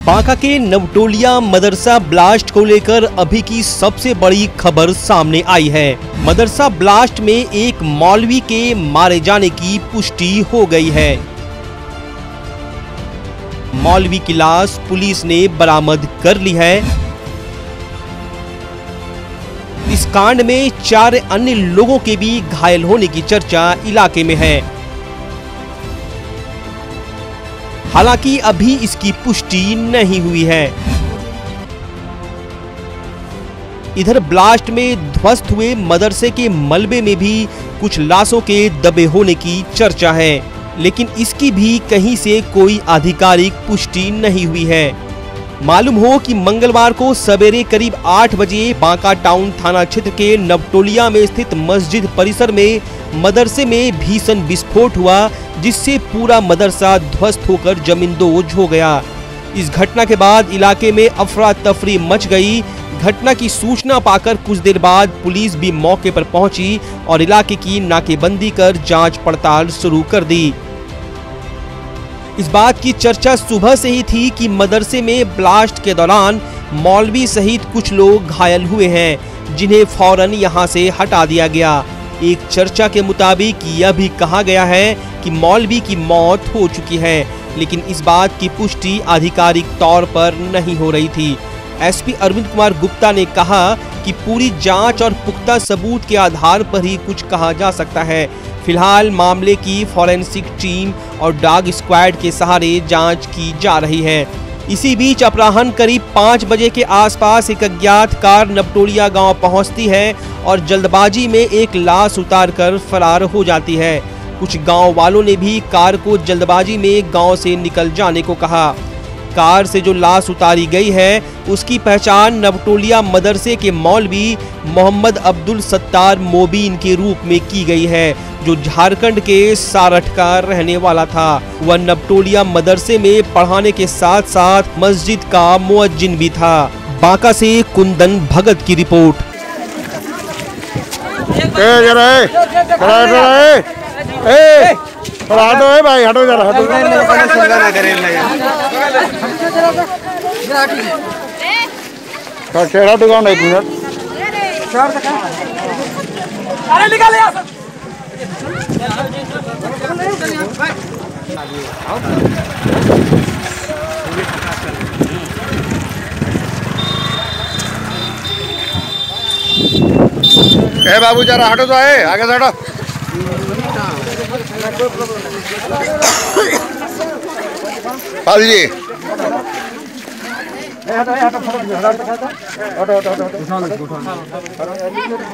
बांका के नवटोलिया मदरसा ब्लास्ट को लेकर अभी की सबसे बड़ी खबर सामने आई है। मदरसा ब्लास्ट में एक मौलवी के मारे जाने की पुष्टि हो गई है। मौलवी की लाश पुलिस ने बरामद कर ली है। इस कांड में 4 अन्य लोगों के भी घायल होने की चर्चा इलाके में है। हालांकि अभी इसकी पुष्टि नहीं हुई है। इधर ब्लास्ट में ध्वस्त हुए मदरसे के मलबे में भी कुछ लाशों के दबे होने की चर्चा है, लेकिन इसकी भी कहीं से कोई आधिकारिक पुष्टि नहीं हुई है। मालूम हो कि मंगलवार को सवेरे करीब 8 बजे बांका टाउन थाना क्षेत्र के नवटोलिया में स्थित मस्जिद परिसर में मदरसे में भीषण विस्फोट हुआ, जिससे पूरा मदरसा ध्वस्त होकर जमींदोज हो गया। इस घटना के बाद इलाके में अफरा तफरी मच गई। घटना की सूचना पाकर कुछ देर बाद पुलिस भी मौके पर पहुंची और इलाके की नाकेबंदी कर जांच पड़ताल शुरू कर दी। इस बात की चर्चा सुबह से ही थी कि मदरसे में ब्लास्ट के दौरान मौलवी सहित कुछ लोग घायल हुए हैं, जिन्हें फौरन यहां से हटा दिया गया। एक चर्चा के मुताबिक यह भी कहा गया है कि मौलवी की मौत हो चुकी है, लेकिन इस बात की पुष्टि आधिकारिक तौर पर नहीं हो रही थी। एसपी अरविंद कुमार गुप्ता ने कहा कि पूरी जांच और पुख्ता सबूत के आधार पर ही कुछ कहा जा सकता है। फिलहाल मामले की फॉरेंसिक टीम और डॉग स्क्वाड के सहारे जांच की जा रही है। इसी बीच अपराह्न करीब 5 बजे के आसपास एक अज्ञात कार नवटोलिया गांव पहुंचती है और जल्दबाजी में एक लाश उतारकर फरार हो जाती है। कुछ गांव वालों ने भी कार को जल्दबाजी में गांव से निकल जाने को कहा। कार से जो लाश उतारी गई है उसकी पहचान नवटोलिया मदरसे के मौलवी मोहम्मद अब्दुल सत्तार मोबीन के रूप में की गई है, जो झारखंड के सारठ का रहने वाला था। वह नवटोलिया मदरसे में पढ़ाने के साथ साथ मस्जिद का मुअज्जिन भी था। बांका से कुंदन भगत की रिपोर्ट। हटो है भाई, हटो जरा, हटो। चेहरा दुकान एक मिनट। अरे निकाल यार। ए बाबू जरा हटो तो है, आगे से हटो। पाल जी